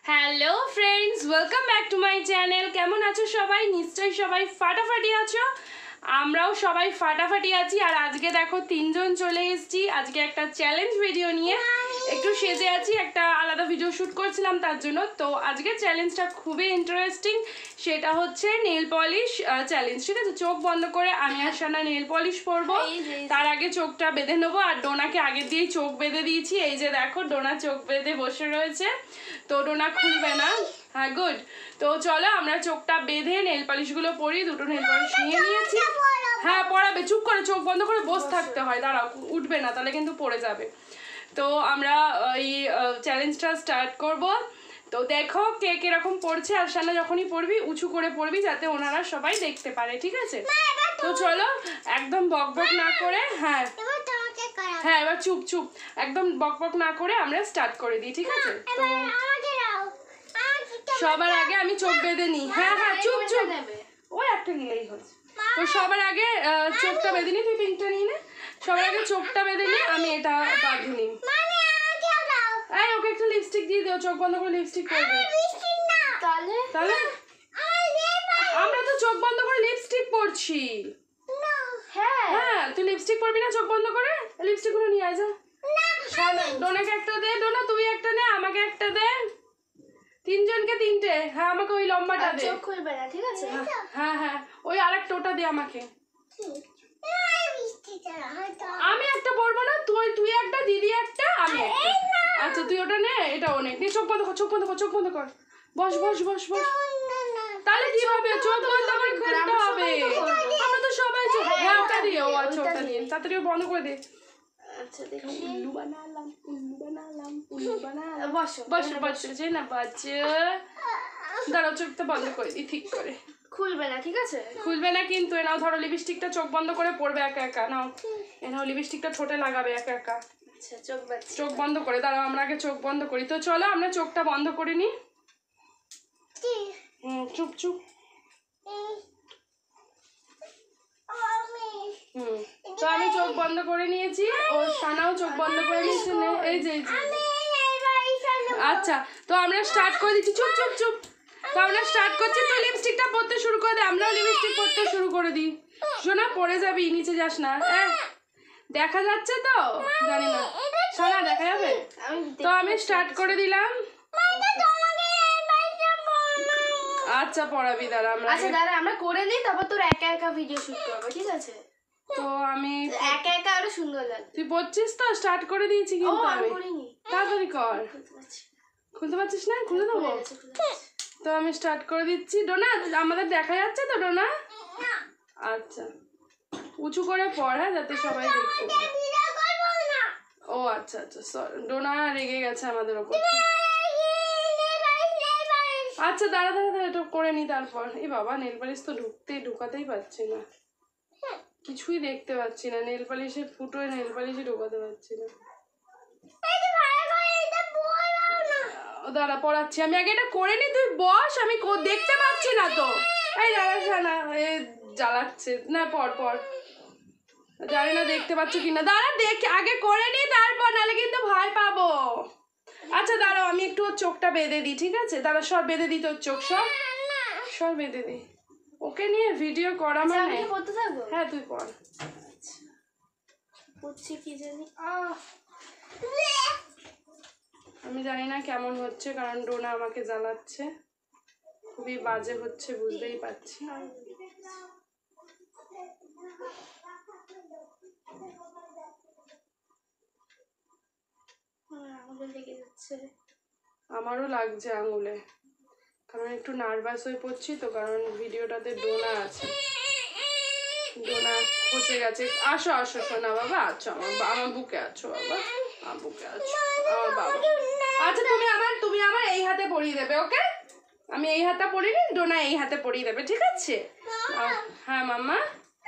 Hello friends, welcome back to my channel. কেমন আছো সবাই? নিশ্চয়ই সবাই ফাটাফাটি আছো। আমরাও সবাই ফাটাফাটি আছি। আর আজকে দেখো তিনজন চলে এসেছি আজকে একটা চ্যালেঞ্জ ভিডিও নিয়ে। একটু সেজে আছি, একটা আলাদা ভিডিও শ্যুট করছিলাম তার জন্য। তো আজকের চ্যালেঞ্জটা খুবই ইন্টারেস্টিং। সেটা হচ্ছে নেল পলিশ চ্যালেঞ্জ, ঠিক আছে? চোখ বন্ধ করে আমি আর সানা নেল পলিশ করবো। তার আগে চোখটা বেঁধে নেবো। আর ডোনাকে আগে দিয়েই চোখ বেঁধে দিয়েছি। এই যে দেখো, ডোনা চোখ বেঁধে বসে রয়েছে। তো ডোনা খুলবে না। হ্যাঁ, গুড। তো চলো আমরা চোখটা বেঁধে নেল পলিশগুলো পরি। দুটো নেল পলিশ নিয়ে নিয়েছি। হ্যাঁ, পড়াবে। চুপ করে চোখ বন্ধ করে বসে থাকতে হয়। দাঁড়াও, উঠবে না, তাহলে কিন্তু পড়ে যাবে। তো আমরা এই চ্যালেঞ্জটা স্টার্ট করব। তো দেখো কে কিরকম পড়ছে। আর সামনে যখনই পড়বি উঁচু করে পড়বি, যাতে ওনারা সবাই দেখতে পারে, ঠিক আছে? তো চলো, একদম বক বক না করে, হ্যাঁ হ্যাঁ, এবার চুপ চুপ, একদম বক বক না করে আমরা স্টার্ট করে দিই, ঠিক আছে? তো সবার আগে আমি চোখ বেঁধে নিই। হ্যাঁ হ্যাঁ, চুপ চুপ, ওই একটা নিলেই হচ্ছে। তো সবার আগে চোখটা বেঁধে নিই। তুই পিঙ্কটা নিয়ে নে। সবার আগে চোখটা বেঁধে নিই, আমি এটা বাঁধে নিই। এই, ওকে একটা লিপস্টিক দিয়ে দিও। চোখ বন্ধ করে লিপস্টিক করবে। তাহলে আমরা তো চোখ বন্ধ করে লিপস্টিক পরছি। হ্যাঁ, তুই লিপস্টিক পরবি না চোখ বন্ধ করে? লিপস্টিক গুলো নিয়ে আয় যা। ডোনাকে একটা দে। ডোনা তুই একটা নে, আমাকে একটা দে। তিনজনকে তিনটে। হ্যাঁ, আমাকে ওই লম্বাটা দে। চোখ খুলবে না, ঠিক আছে? হ্যাঁ হ্যাঁ, ওই আরেকটা ওটা দে আমাকে। আমি একটা পরবো না, তুই একটা, দিদি একটা, আমি একটা। আচ্ছা, তুই ওটা নে, এটা অনেক। নে, চোখ বন্ধ কর, চোখ বন্ধ কর, চোখ বন্ধ কর। বস বস বস বস। তাহলে কি হবে? চোখ বন্ধ করে খুলতে হবে। আমরা তো সবাই চোখ। হ্যাঁ, ওটা দিয়ে। ও আচ্ছা, ওটা দিয়ে তাড়াতাড়ি বন্ধ করে দে। আচ্ছা, দেখি। উল্লু বানালাম, উল্লু বানালাম, উল্লু বানালাম। বসো বসো বসো, যে না বাচ্চা। দাঁড়াও, চোখটা বন্ধ করে দিই ঠিক করে। খুলবে না, ঠিক আছে? খুলবে না কিন্তু। এ নাও, ধরো লিপস্টিকটা চোখ বন্ধ করে পড়বে একা একা। নাও, এ নাও, লিপস্টিকটা ঠোঁটে লাগাবে একা একা। আচ্ছা, চোখ বাঁধছি। চোখ বন্ধ করে দাঁড়াও, আমরা আগে চোখ বন্ধ করি। তো চলো আমরা চোখটা বন্ধ করে নিই। চুপ চুপ। তো আমি চোখ বন্ধ করে নিয়েছি। ও সানাও চোখ বন্ধ করে নিয়েছে। এই যে আচ্ছা, তো আমরা স্টার্ট করে দিচ্ছি। চুপ চুপ চুপ। তো আমরা স্টার্ট করছি। তুই লিপস্টিকটা পরতে শুরু করে দে, আমরাও লিপস্টিক পরতে শুরু করে দিই। শোনা, পড়ে যাবি, নিচে যাস না। দেখা যাচ্ছে তো? জানি না, শোনা দেখা যাবে? তো আমি স্টার্ট করে দিলাম। আচ্ছা, পড়াবি। দাঁড়া আমরা করে নিই, তারপর তোর একা একা ভিডিও শুট করবো, ঠিক আছে? তো আমি একা একা আরো সুন্দর লাগবে। তুই পড়ছিস তো? স্টার্ট করে দিয়েছি কিন্তু আমি। তাড়াতাড়ি কর। খুলতে পারছিস না? খুলে দেবো। তো আমি স্টার্ট করে দিচ্ছি। ডোনা, আমাদের দেখা যাচ্ছে তো ডোনা? আচ্ছা, উঁচু করে পড়, হ্যাঁ, যাতে সবাই দেখতে পায়। ও আচ্ছা আচ্ছা, সরি। ডোনা রেগে গেছে আমাদের ওপর। আচ্ছা, দাঁড়া দাঁড়া দাঁড়া, এটা করে নি তারপর। এই বাবা, নেল পালিশ তো ঢুকাতেই পারছি না। কিছুই দেখতে পাচ্ছি না। নেল পালিশের ফুটোয় নেল পালিশে ঢোকাতে পারছি না। দাঁড়া, পড়াচ্ছি আমি। আগে এটা করে নি, তুই বস। আমি দেখতে পাচ্ছি না তো। এই দাঁড়া না, জ্বালাচ্ছে না। পর জানি না দেখতে পাচ্ছ কিনা। দাঁড়া, আগে করে নি তারপর, নাহলে কিন্তু ভয় পাবো। আচ্ছা দাঁড়াও, আমি একটু ওর চোখটা বেঁধে দিই, ঠিক আছে? দাঁড়া, সব বেঁধে দিই তোর চোখ, সব বেঁধে দিই। ওকে নিয়ে ভিডিও করা মানে। হ্যাঁ, তুই পড়। কি জানি, আমি জানি না কেমন হচ্ছে, কারণ ডোনা আমাকে জ্বালাচ্ছে। খুবই বাজে হচ্ছে, বুঝতেই পারছি। আমারও লাগছে আঙুলে, কারণ একটু নার্ভাস হয়ে পড়ছি তো, কারণ ভিডিওটাতে ডোনা আছে। ডোনা খসে গেছে। আসো আসো শোনা বাবা, আছো আমার বুকে আছো বাবা, আমার বুকে আছো আমার বাবা। আচ্ছা, তুমি আমার এই হাতে পরিয়ে দেবে, ওকে? আমি এই হাতে পরিয়ে নিই, ডোনা এই হাতে পরিয়ে দেবে, ঠিক আছে? হ্যাঁ মাম্মা।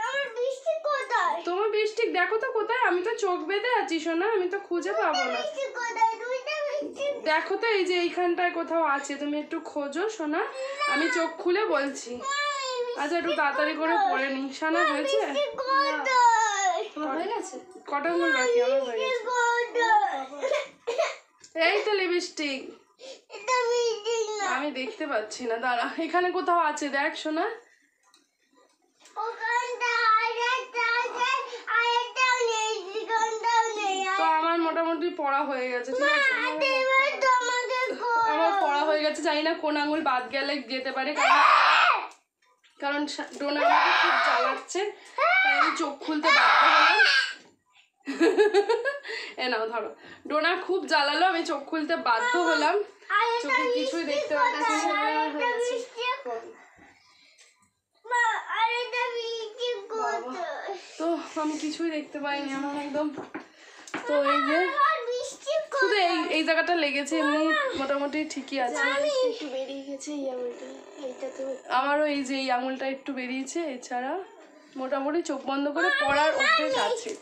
তোমার লিপস্টিক দেখো তো কোথায়? আমি তো চোখ বেঁধে আছি সোনা, আমি তো খুঁজে পাবো না। দেখো তো, এই যে এইখানটায় কোথাও আছে, তুমি একটু খোঁজো সোনা। আমি চোখ খুলে বলছি। আচ্ছা, একটু তাড়াতাড়ি করে পরে নি। সোনা, হয়েছে? কটা আঙুল বাকি? আমার হয়ে গেছে। এই তো লিপস্টিক। আমি দেখতে পাচ্ছি না, দাঁড়া, এখানে কোথাও আছে, দেখ শোনা। তো আমার মোটামুটি পড়া হয়ে গেছে, ঠিক আছে, আমার পড়া হয়ে গেছে। জানি না কোন আঙুল বাদ গেলে যেতে পারে, কারণ ডোনা আমাকে খুব জ্বালাচ্ছে, তাই আমি চোখ খুলতে বাধ্য হলাম। এ নাও ধরো, ডোনা খুব জ্বালালো, আমি চোখ খুলতে বাধ্য হলাম, চোখে কিছুই দেখতে পাচ্ছি না। তো আমি কিছুই দেখতে পাইনি, আমার একদম। তো এই যে শুধু এই জায়গাটা লেগেছে, এমনি মোটামুটি ঠিকই আছে। একটু বেরিয়ে গেছে এই আঙুলটা, এইটা তো আমারও এই যে এই আঙুলটা একটু বেরিয়েছে, এছাড়া মোটামুটি চোখ বন্ধ করে পড়ার অভ্যেস আছে।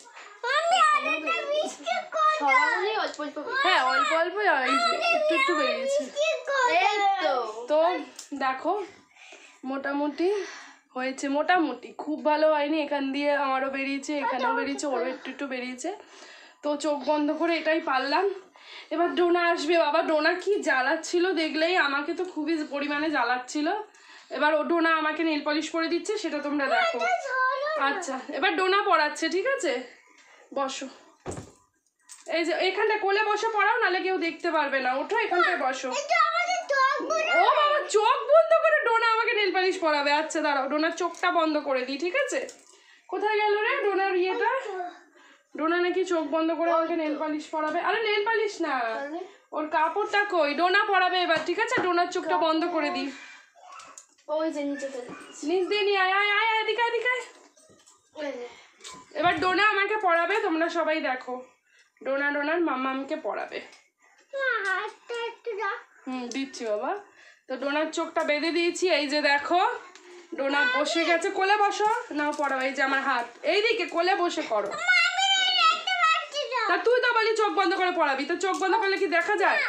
হ্যাঁ, অল্প অল্প এই যে একটু একটু বেরিয়েছে। তো দেখো মোটামুটি হয়েছে, মোটামুটি খুব ভালো হয়নি, এখান দিয়ে আমারও বেরিয়েছে, এখানেও বেরিয়েছে, ওরও একটু একটু বেরিয়েছে। তো চোখ বন্ধ করে এটাই পারলাম। এবার ডোনা আসবে। বাবা, ডোনা কি জ্বালাচ্ছিল দেখলেই, আমাকে তো খুবই পরিমাণে জ্বালাচ্ছিল। এবার ও ডোনা আমাকে নেল পলিশ করে দিচ্ছে, সেটা তোমরা দেখো। আচ্ছা, এবার ডোনা পড়াচ্ছে, ঠিক আছে, বসো। এই যে এখানটা কোলে বসে পড়াও, নাহলে কেউ দেখতে পারবে না, ওঠো এখানটায় বসো। ও বাবা, চোখ বন্ধ করে ডোনা আমাকে নেল পালিশ পরাবে। আচ্ছা দাঁড়াও, ডোনার চোখটা বন্ধ করে দিই, ঠিক আছে। কোথায় গেল রে ডোনার ইয়েটা? ডোনা নাকি চোখ বন্ধ করে আমাকে নেল পালিশ পরাবে। আরে নেল পালিশ না, ওর কাপড়টা কই? ডোনা পরাবে এবার, ঠিক আছে। ডোনার চোখটা বন্ধ করে দিই। ওই যে নিচে নিচ দিয়ে নিয়ে আয় আয় আয়, এদিকে এদিকে। এবার ডোনা আমাকে পড়াবে, তোমরা সবাই দেখো। ডোনার মাম্মামকে পড়াবে। দিচ্ছি বাবা। তো ডোনার চোখটা বেঁধে দিয়েছি, এই যে দেখো ডোনা বসে গেছে। কোলে বসো, নাও পড়াও। এই যে আমার হাত এইদিকে, কোলে বসে করো। তা তুই তো বলি চোখ বন্ধ করে পড়াবি, তো চোখ বন্ধ করলে কি দেখা যায়?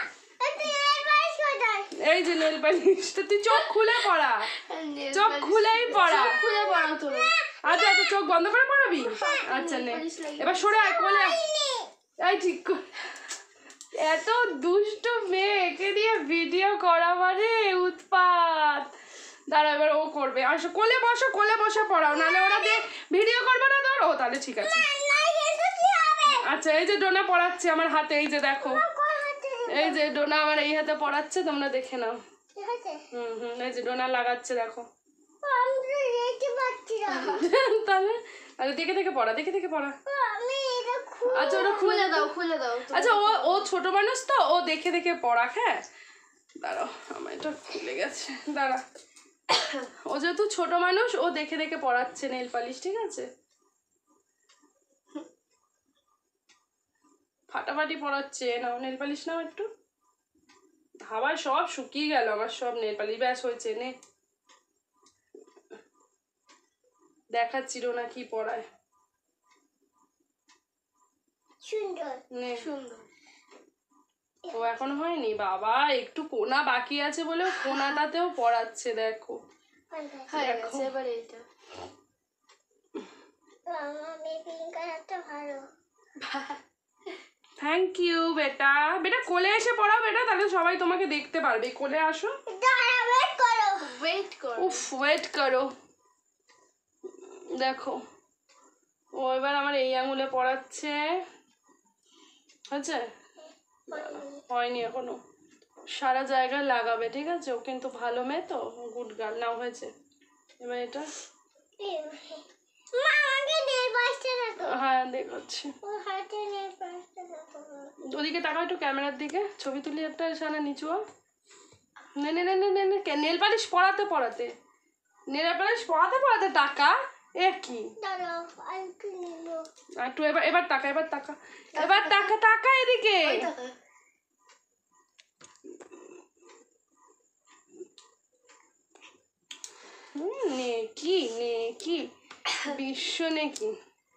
এই যে নেল পালিশ, তুই চোখ খুলে পড়া, চোখ খুলেই পড়া। আচ্ছা আচ্ছা, চোখ বন্ধ করে পড়াবি। আচ্ছা নে, এবার সরে আয় কোলে। এই ঠিক, এত দুষ্ট মেয়ে, একে দিয়ে ভিডিও করা মানে উৎপাত। দাঁড়া, এবার ও করবে। আসো কোলে বসো, কোলে বসে পড়াও, নাহলে ওরা দিয়ে ভিডিও করবে না। ধর, ও তাহলে ঠিক আছে। আচ্ছা, এই যে ডোনা পড়াচ্ছে আমার হাতে, এই যে দেখো, এই যে ডোনা আমার এই হাতে পড়াচ্ছে, তোমরা দেখে নাও। এই যে ডোনা লাগাচ্ছে, দেখো। তাহলে আরে দেখে দেখে পড়া, দেখে দেখে পড়া। আচ্ছা, ওটা খুলে দাও, খুলে দাও। আচ্ছা, ও ছোট মানুষ তো, ও দেখে দেখে পড়া। হ্যাঁ দাঁড়াও, আমার এটা খুলে গেছে, দাঁড়া। ও যেহেতু ছোট মানুষ, ও দেখে দেখে পড়াচ্ছে নেল পালিশ, ঠিক আছে। ফাটাফাটি পড়াচ্ছে। নাও নেল পালিশ নাও একটু। হাওয়ায় সব শুকিয়ে গেল আমার, সব নেল পালিশ। ব্যাস হয়েছে, নে দেখাচ্ছি ডোনা কি পড়ায়। নে, ও এখন হয়নি বাবা, একটু কোনা বাকি আছে বলে কোনাটাতেও পড়াচ্ছে, দেখো। থ্যাংক ইউ বেটা। বেটা কোলে এসে পড়াও বেটা, তাহলে সবাই তোমাকে দেখতে পারবে। কোলে আসো। উফ, ওয়েট করো। দেখো, ও এবার আমার এই আঙুলে পড়াচ্ছে। হয়েছে? হয়নি এখনো, সারা জায়গায় লাগাবে, ঠিক আছে। ও কিন্তু ভালো মেয়ে তো, গুড গার্ল। নাও হয়েছে। এবার এটা হ্যাঁ দেখাচ্ছি। ওদিকে তাকাও একটু, ক্যামেরার দিকে ছবি তুলি একটা। সানা নিচু নে নে নে নে নে নে। নেল পালিশ পড়াতে পড়াতে, নেল পালিশ পড়াতে পড়াতে টাকা। এ কি একটু, এবার এবার টাকা, এবার টাকা, এবার টাকা, টাকা এদিকে। নেকি নেকি বিশ্ব নেকি।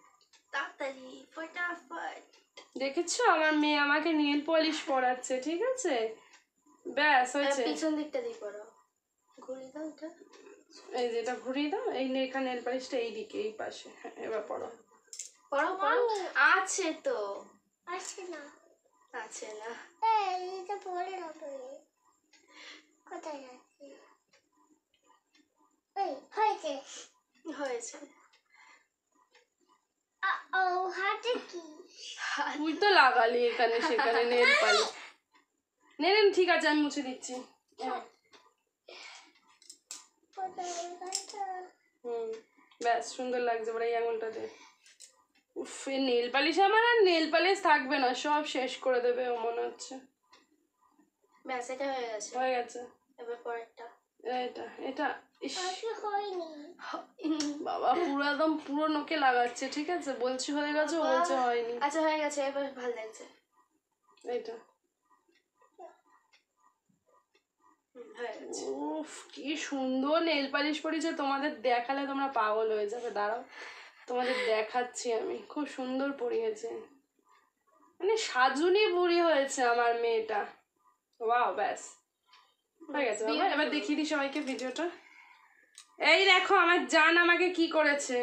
দেখেছো, আমার মেয়ে আমাকে নেল পলিশ পরাচ্ছে, ঠিক আছে। ব্যাস হয়েছে। পিছন দিকটা দিয়ে পড়াও, ঘুরিয়ে দাও এটা। এই যে এটা ঘুরিয়ে দাও, এই এখানে নেল পলিশটা এইদিকে, এই পাশে। হ্যাঁ, এবার পড়ো পড়াও পড়াও। আছে তো, আছে না, আছে না। এটা পড়ে না তো, কোথায় যাচ্ছে? হয়েছে। তুই তো লাগালি এখানে সেখানে নেল পালিশ। নে নে, ঠিক আছে আমি মুছে দিচ্ছি। ব্যাস সুন্দর লাগছে, এবার এই আঙুলটা দে। উফ, এই নেল পালিশ আমার আর নেল পালিশ থাকবে না, সব শেষ করে দেবে ও মনে হচ্ছে। ব্যাস এটা হয়ে গেছে। হয়ে গেছে। এবার পরেরটা। এটা এটা ইস, বাবা পুরো একদম পুরো নোকে লাগাচ্ছে। ঠিক আছে, বলছি হয়ে গেছে, ও বলছে হয়নি। আচ্ছা হয়ে গেছে, এবার ভালো লাগছে। এইটা হয়ে গেছে। উফ, কি সুন্দর নেল পালিশ পরেছে, তোমাদের দেখালে তোমরা পাগল হয়ে যাবে। দাঁড়াও তোমাদের দেখাচ্ছি আমি, খুব সুন্দর পরিয়েছে, মানে সাজুনি বুড়ি হয়েছে আমার মেয়েটা। ওয়াও, ব্যাস হয়ে গেছে বাবা। এবার দেখিয়ে দিই সবাইকে ভিডিওটা। এই দেখো আমার জান আমাকে কি করেছে।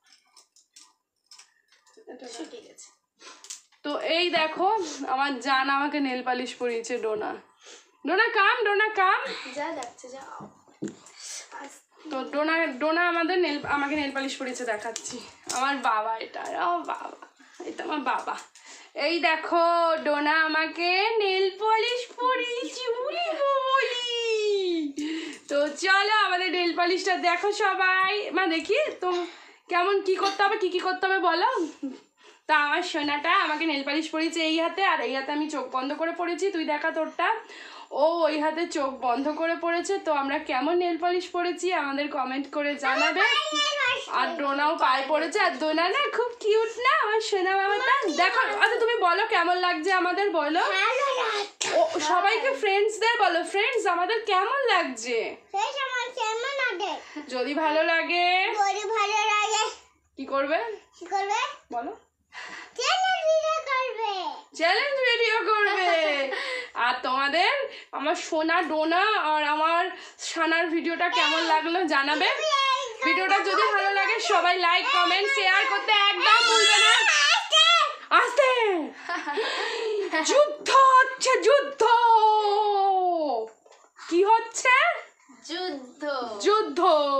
ঠিক আছে। তো এই দেখো আমার জান আমাকে নেল পালিশ পরিয়েছে। Dona Dona come, Dona come. যা যাচ্ছে যা। তো ডোনা আমাকে নেল পালিশ পরিয়েছে, দেখাচ্ছি। আমার বাবা এটা, ও বাবা, এটা আমার বাবা। এই দেখো ডোনা আমাকে নেল পলিশ পরিয়েছে, বলি বলি। তো চলো আমাদের নেল পালিশটা দেখো সবাই, দেখি তো কেমন কি করতে হবে, কি করতে হবে বলো। তা আমার সোনাটা আমাকে নেল পালিশ পরিয়েছে এই হাতে, আর এই হাতে আমি চোখ বন্ধ করে পড়েছি। তুই দেখা তোরটা। ও ওই হাতে চোখ বন্ধ করে পড়েছে। তো আমরা কেমন নেল পালিশ পরেছি আমাদের কমেন্ট করে জানাবে। আর ডোনাও পায়ে পড়েছে, আর ডোনা না খুব কিউট না আমার সোনা বাবাটা। দেখো, আচ্ছা তুমি বলো কেমন লাগছে আমাদের, বলো। ও সবাইকে ফ্রেন্ডসদের বলো, ফ্রেন্ডস আমাদের কেমন লাগছে। যদি ভালো লাগে কি করবে বলো। চ্যালেঞ্জ ভিডিও করবে। আর তোমাদের আমার সোনা ডোনা আর আমার সানার ভিডিওটা কেমন লাগলো জানাবে। ভিডিওটা যদি ভালো লাগে সবাই লাইক কমেন্ট শেয়ার করতে একদম ভুলবে না। আস্তে, যুদ্ধ হচ্ছে, যুদ্ধ। কি হচ্ছে? যুদ্ধ। যুদ্ধ।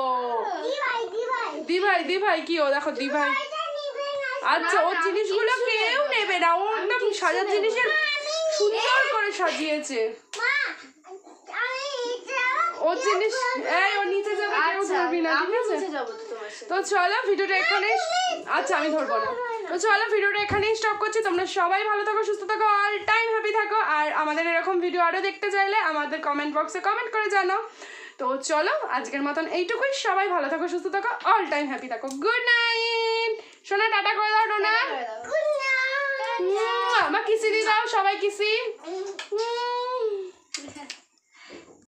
দিভাই কি, ও দেখো দিভাই। আচ্ছা, ওর জিনিসগুলো কেউ নেবে না, ও একদম সাজার জিনিসের সুন্দর করে সাজিয়েছে। ওর জিনিস ওর নিচে যাবে, কেউ ধরবি না, ঠিক আছে? তো চলো ভিডিওটা এখানে, আচ্ছা আমি ধরবো না। তো চলো ভিডিওটা এখানেই স্টপ করছি। তোমরা সবাই ভালো থাকো, সুস্থ থাকো, অল টাইম হ্যাপি থাকো। আর আমাদের এরকম ভিডিও আরো দেখতে চাইলে আমাদের কমেন্ট বক্সে কমেন্ট করে জানাও। তো চলো আজকের মতন এইটুকুই। সবাই ভালো থাকো, সুস্থ থাকো, অল টাইম হ্যাপি থাকো। Good night. সোনা টাটা করে দাও ডোনা। আমার কিসি দিয়ে দাও সবাই, কিসি।